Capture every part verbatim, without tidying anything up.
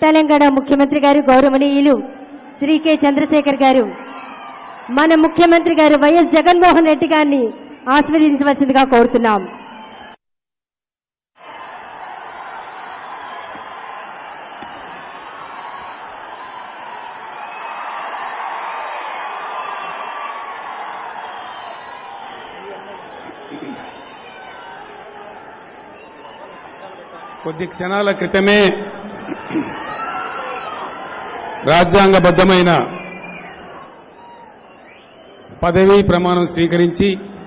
తెలంగాణ ముఖ్యమంత్రి గారు గౌరవనీయులు శ్రీ కె చంద్రశేఖర్ గారు మన ముఖ్యమంత్రి గారు వైఎస్ జగన్మోహన్ రెడ్డి గారిని ఆశీర్వదించవలసిందిగా కోరుతున్నాం. కొద్ది క్షణాల క్రితమే రాజ్యాంగబద్ధమైన పదవీ ప్రమాణం స్వీకరించి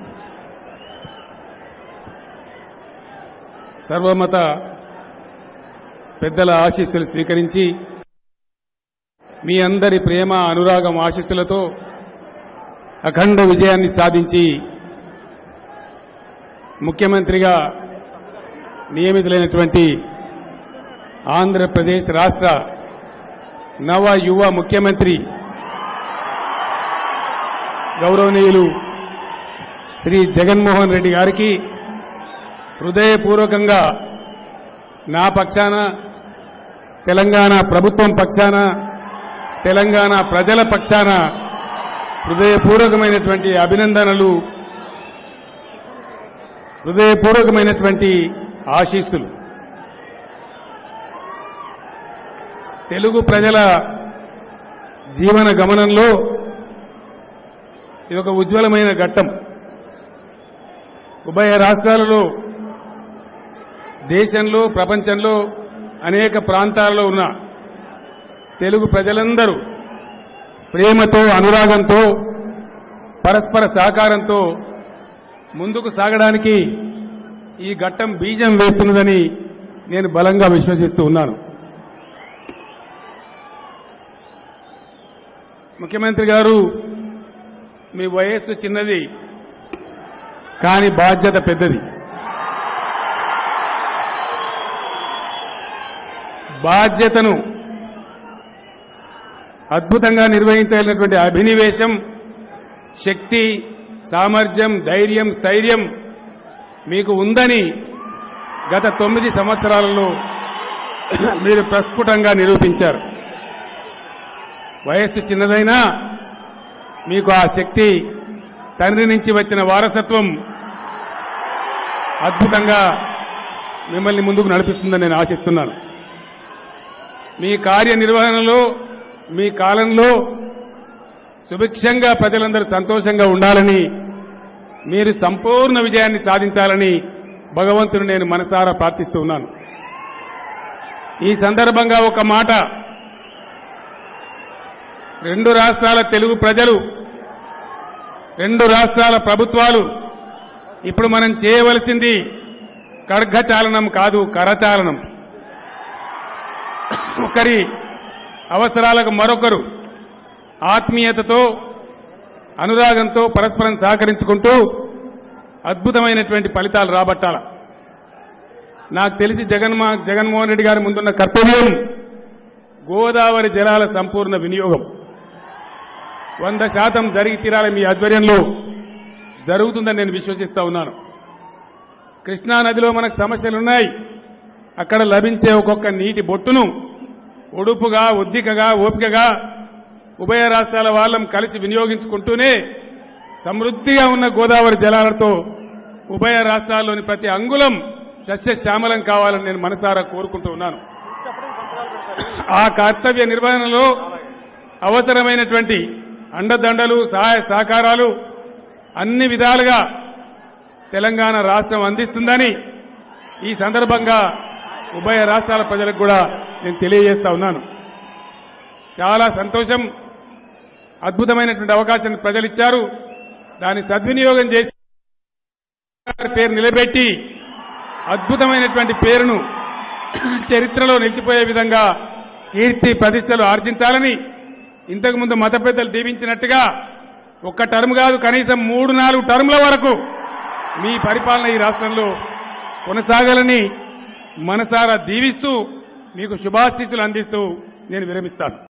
సర్వమత పెద్దల ఆశీస్సులు స్వీకరించి మీ అందరి ప్రేమ అనురాగం ఆశీస్సులతో అఖండ విజయాన్ని సాధించి ముఖ్యమంత్రిగా నియమితులైనటువంటి ఆంధ్రప్రదేశ్ రాష్ట్ర నవ యువ ముఖ్యమంత్రి గౌరవనీయులు శ్రీ జగన్మోహన్ రెడ్డి గారికి హృదయపూర్వకంగా నా పక్షాన, తెలంగాణ ప్రభుత్వం పక్షాన, తెలంగాణ ప్రజల పక్షాన హృదయపూర్వకమైనటువంటి అభినందనలు, హృదయపూర్వకమైనటువంటి ఆశీస్సులు. తెలుగు ప్రజల జీవన గమనంలో ఇది ఒక ఉజ్వలమైన ఘట్టం. ఉభయ రాష్ట్రాలలో, దేశంలో, ప్రపంచంలో అనేక ప్రాంతాలలో ఉన్న తెలుగు ప్రజలందరూ ప్రేమతో, అనురాగంతో, పరస్పర సహకారంతో ముందుకు సాగడానికి ఈ ఘట్టం బీజం వేస్తున్నదని నేను బలంగా విశ్వసిస్తూ ఉన్నాను. ముఖ్యమంత్రి గారు, మీ వయస్సు చిన్నది కానీ బాధ్యత పెద్దది. బాధ్యతను అద్భుతంగా నిర్వహించగలిగినటువంటి అభినివేశం, శక్తి, సామర్థ్యం, ధైర్యం, స్థైర్యం మీకు ఉందని గత తొమ్మిది సంవత్సరాలలో మీరు ప్రస్ఫుటంగా నిరూపించారు. వయస్సు చిన్నదైనా మీకు ఆ శక్తి, తండ్రి నుంచి వచ్చిన వారసత్వం అద్భుతంగా మిమ్మల్ని ముందుకు నడిపిస్తుందని నేను ఆశిస్తున్నాను. మీ కార్యనిర్వహణలో, మీ కాలంలో సుభిక్షంగా ప్రజలందరూ సంతోషంగా ఉండాలని, మీరు సంపూర్ణ విజయాన్ని సాధించాలని భగవంతుని నేను మనసారా ప్రార్థిస్తూ ఉన్నాను. ఈ సందర్భంగా ఒక మాట, రెండు రాష్ట్రాల తెలుగు ప్రజలు, రెండు రాష్ట్రాల ప్రభుత్వాలు ఇప్పుడు మనం చేయవలసింది ఖడ్గచాలనం కాదు, కరచాలనం. ఒకరి అవసరాలకు మరొకరు ఆత్మీయతతో, అనురాగంతో పరస్పరం సహకరించుకుంటూ అద్భుతమైనటువంటి ఫలితాలు రాబట్టాల. నాకు తెలిసి జగన్మో జగన్మోహన్ రెడ్డి గారి ముందున్న కర్తవ్యం గోదావరి జలాల సంపూర్ణ వినియోగం. వంద శాతం జరిగి తీరాలి. మీ ఆధ్వర్యంలో జరుగుతుందని నేను విశ్వసిస్తా ఉన్నాను. కృష్ణా నదిలో మనకు సమస్యలున్నాయి. అక్కడ లభించే ఒక్కొక్క నీటి బొట్టును ఒడుపుగా, ఒద్దికగా, ఓపికగా ఉభయ రాష్ట్రాల వాళ్ళం కలిసి వినియోగించుకుంటూనే సమృద్ధిగా ఉన్న గోదావరి జలాలతో ఉభయ రాష్ట్రాల్లోని ప్రతి అంగుళం సస్యశ్యామలం కావాలని నేను మనసారా కోరుకుంటూ ఉన్నాను. ఆ కర్తవ్య నిర్వహణలో అవసరమైనటువంటి అండదండలు, సహాయ సహకారాలు అన్ని విధాలుగా తెలంగాణ రాష్ట్రం అందిస్తుందని ఈ సందర్భంగా ఉభయ రాష్ట్రాల ప్రజలకు కూడా నేను తెలియజేస్తా ఉన్నాను. చాలా సంతోషం. అద్భుతమైనటువంటి అవకాశాన్ని ప్రజలు ఇచ్చారు. దాన్ని సద్వినియోగం చేసి పేరు నిలబెట్టి అద్భుతమైనటువంటి పేరును చరిత్రలో నిలిచిపోయే విధంగా కీర్తి ప్రతిష్టలు ఆర్జించాలని ఇంతకుముందు మత పెద్దలు దీవించినట్టుగా ఒక్క టర్మ్ కాదు, కనీసం మూడు నాలుగు టర్ముల వరకు మీ పరిపాలన ఈ రాష్ట్రంలో కొనసాగాలని మనసారా దీవిస్తూ మీకు శుభాశీస్సులు అందిస్తూ నేను విరమిస్తాను.